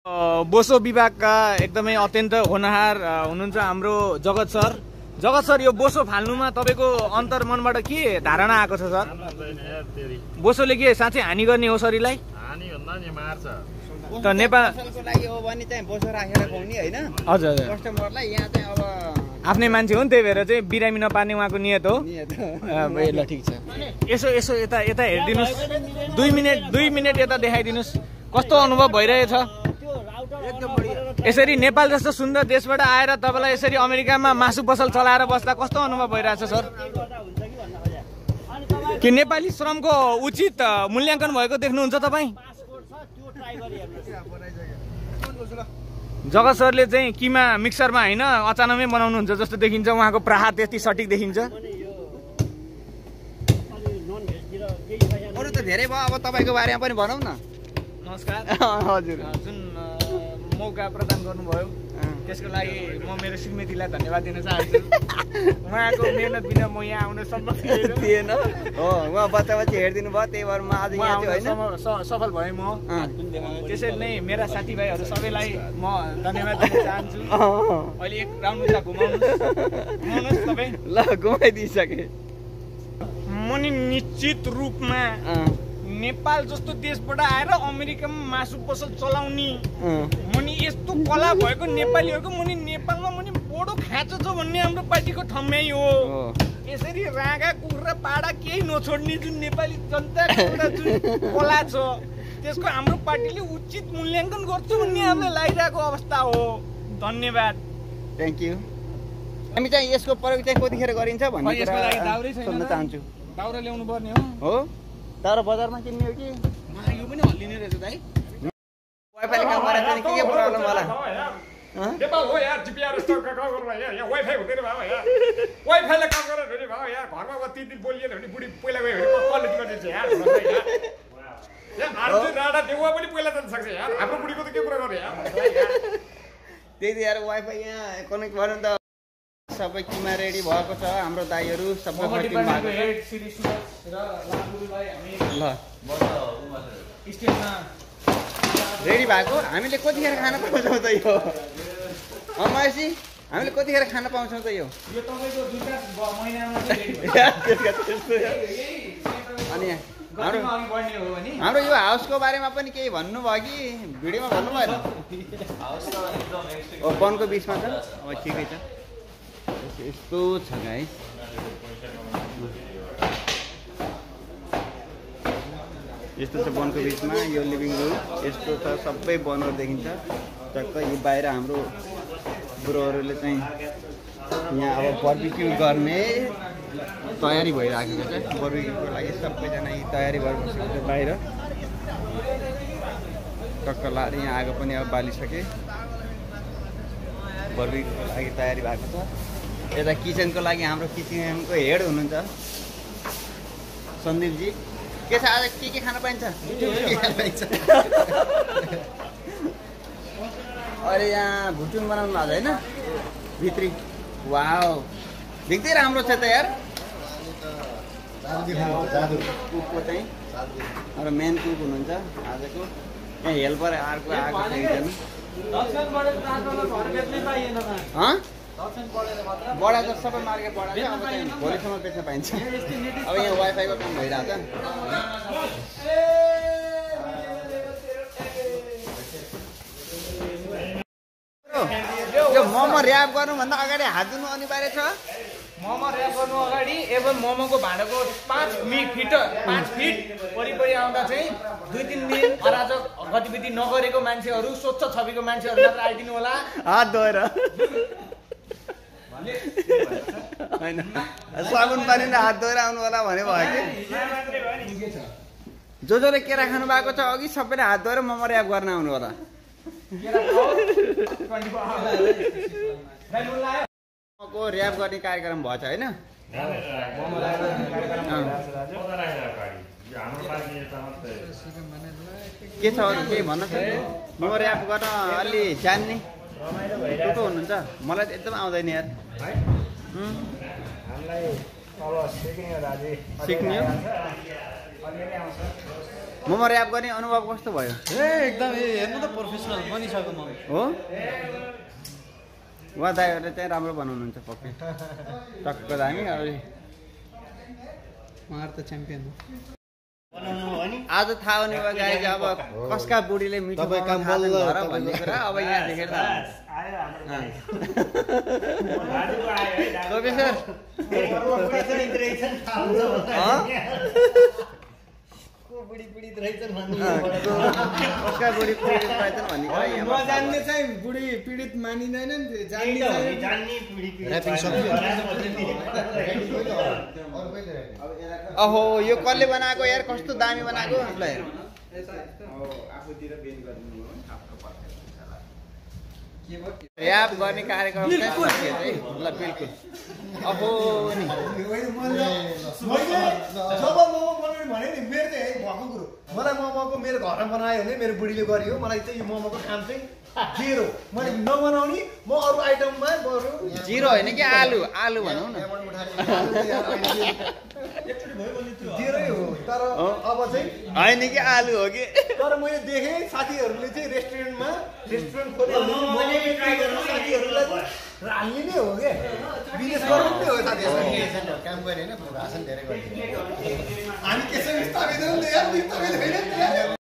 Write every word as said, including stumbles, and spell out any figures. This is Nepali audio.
बोसो विभागका एकदमै अत्यन्त होनहार हुनुहुन्छ हाम्रो जगत सर। जगत सर, यो बोसो फाल्नुमा तपाईँको अन्तर मनबाट के धारणा आएको छ सर? बोसोले के साँच्चै हानि गर्ने हो शरीरलाई? हानि भन्दा नि मार्छ त नेपाल लागि हो भने चाहिँ बोसो राखेर खुवाउने हैन? हजुर हजुर, कस्टमरलाई यहाँ चाहिँ अब आफ्नै मान्छे हो नि, त्यही भएर चाहिँ बिरामी नपार्ने उहाँको नियत हो। ल ठिक छ। यसो यसो यता यता हेरिदिनुहोस्, दुई मिनट दुई मिनट यता देखाइदिनुहोस्, कस्तो अनुभव भइरहेछ? यसरी नेपाल जस्तो सुन्दर देशबाट आएर तपाईँलाई यसरी अमेरिकामा मासु पसल चलाएर बस्दा कस्तो अनुभव भइरहेछ सर? कि नेपाली श्रमको उचित मूल्याङ्कन भएको देख्नुहुन्छ तपाईँ? जगत सरले चाहिँ किमा मिक्सरमा होइन अचानकै बनाउनुहुन्छ जस्तो देखिन्छ, उहाँको प्रहार त्यति सठिक देखिन्छ। अरू त धेरै भयो, अब तपाईँको बारेमा पनि भनौँ न। नमस्कार। हजुर, जुन मौका प्रदान गर्नुभयो त्यसको लागि म मेरो श्रीमतीलाई धन्यवाद दिन चाहन्छु। उहाँको मेहनत बिना म यहाँ आउन सम्भव थिएन। हो, उहाँ बच्चा बच्ची हेरिदिनु भयो, त्यही भएर म आज यहाँ होइन सफल भएँ म। त्यसरी नै मेरा साथीभाइहरू सबैलाई म धन्यवाद दिन चाहन्छु। अहिले एक राउन्ड उता घुमाउनुहोस् घुमाउनुहोस् तपाईँ। ल, घुमाइदिइसकेँ। म नि निश्चित रूपमा नेपाल जस्तो देशबाट आएर अमेरिकामा मासु पसल चलाउने मुनि यस्तो कला भएको नेपालीहरूको मुनि नेपालमा मुनि बडो खाँचो छ भन्ने हाम्रो पार्टीको ठम्याइ हो। यसरी रागा कुखुरा पाडा केही नछोड्ने जुन नेपाली जनताको एउटा जुन कला छ त्यसको हाम्रो पार्टीले उचित मूल्याङ्कन गर्छु भन्ने हामीलाई लागिरहेको अवस्था हो। धन्यवाद, थ्याङ्क यू। हामी चाहिँ यसको प्रयोग चाहिँ कतिखेर गरिन्छ भन्ने यसको लागि दाउरै छैन, सुन्न चाहन्छु। दाउरा ल्याउनु पर्ने हो हो, तर बजारमा किन्ने हो कि? यो पनि हल्लिने रहेछ दाइ। वाइफाईले काम गरेर चाहिँ के के प्रब्लम होला? नेपाल हो यार, जिपिआर जस्तो काम गर्नु यार, यहाँ वाइफाई हुँदैन बाबा यार। वाइफाईले काम गरेर भने बाबा यार, घरमा अब तिन दिन बोलिएन भने बुढी पहिला गयो भने कसले गरिदिन्छ यार? यार आर्जु राडा देउवा पनि पहिला जान सक्छ यार, हाम्रो बुढीको त के कुरा गर्ने यार? त्यही त यार, वाइफाई यहाँ कनेक्ट गर्नु त सबै किमा रेडी भएको छ। हाम्रो दाइहरू सबै भएको ल रेडी भएको। हामीले कतिखेर खान पाउँछौँ त यो? महेशजी, हामीले कतिखेर खान पाउँछौँ त यो? अनि हाम्रो हाम्रो यो हाउसको बारेमा पनि केही भन्नुभयो कि भिडियोमा भन्नु भएन? वनको बिचमा छ, अब ठिकै छ। यस्तो छ गाइस, यस्तो छ वनको बिचमा यो लिभिङ रुम। यस्तो छ, सबै वनहरू देखिन्छ टक्क। यो बाहिर हाम्रो बुढोहरूले चाहिँ यहाँ अब बर्बिक्यू गर्ने तयारी भइराखेको छ। बर्बिक्यूको लागि सबैजना यी तयारी भएर बसेको छ बाहिर टक्क लाएर। यहाँ आगो पनि अब बालिसके, बर्बिक्यूको लागि तयारी भएको छ। यता किचनको लागि हाम्रो किचनको हेड हुनुहुन्छ सन्दीपजी। के छ आज, के के खान पाइन्छ? अरे यहाँ भुटुङ बनाउनु भएको होइन भित्री? वाउ, देख्दै राम्रो छ त यार। कुकको चाहिँ हाम्रो मेन कुक हुनुहुन्छ आजको। यहाँ हेल्पर अर्को आएको छ एकजना। बडा त सबै मार्केट बडा छ, अब चाहिँ भोलिसम्म बेच्न पाइन्छ। अब यहाँ वाइफाईको काम भइरहेको छ। यो मोमो ऱ्याप गर्नुभन्दा अगाडि हात धुनु अनिवार्य छ। मोमो ऱ्याप गर्नु अगाडि एवं मोमोको भाँडाको पाँच फिट पाँच फिट वरिपरि आउँदा चाहिँ दुई तिन दिन अराजक गतिविधि नगरेको मान्छेहरू, स्वच्छ छविको मान्छेहरू मात्र आइदिनु होला हात धोएर। होइन, साबुन पानीले हात धोएर आउनु होला भने भयो कि? जो जसले केरा खानु भएको छ अघि सबैले हात धोएर मोमो ऱ्याप गर्न आउनु होला। मोमोको ऱ्याप गर्ने कार्यक्रम भएछ होइन? के छ अरू केही भन्न सक्नु? मोमो ऱ्याप गर्न अलि जान्ने को को हुनुहुन्छ? मलाई त एकदम आउँदैन यार। सिक्ने हो? मोमो ऱ्याप गर्ने अनुभव कस्तो भयो? ए एकदम ए हेर्नु त प्रोफेसनल बनिसक्यो मोमो हो उहाँ दाइहरूले चाहिँ राम्रो बनाउनुहुन्छ पक्कै टक्क दामी। अब उहाँहरू त च्याम्पियन हो। आज थाहा हुने भयो गाइज अब कसका बुढीले मिठो तपाईँ काम बनाउन थाल्छन् बल्ल घर भन्ने कुरा अब यहाँ देखेर प्रोफेसर बुढी पीडित रहेछन् भन्ने कसका बुढी पीडित रहेछन् भन्ने कुरा यहाँ नजान्ने चाहिँ बुढी पीडित मानिँदैन नि त्यो जान्ने जान्ने बुढी अहो यो कसले बनाएको यार कस्तो दामी बनाएको आफूलाई ऱ्याप गर्ने कार्यक्रम चाहिँ सकियो है ल बिल्कुल अहो नि जब मोमो बनाउने भने नि मेरो चाहिँ भएको कुरो मलाई मोमोको मेरो घरमा बनायो भने मेरो बुढीले गरियो मलाई चाहिँ यो मोमोको काम चाहिँ जिरो मैले नबनाउने म अरू आइटममा बरु जिरो होइन कि आलु आलु भनौँ न जिरै हो तर अब चाहिँ होइन कि आलु हो कि तर मैले देखेँ साथीहरूले चाहिँ रेस्टुरेन्टमा रेस्टुरेन्ट खोल्यो भने साथीहरूलाई हाल्ने नै हो क्या बिजनेस गर्नु नै हो साथीहरू काम गरे होइन भाषण धेरै गर्थ्यो हामी त्यसरी स्थापित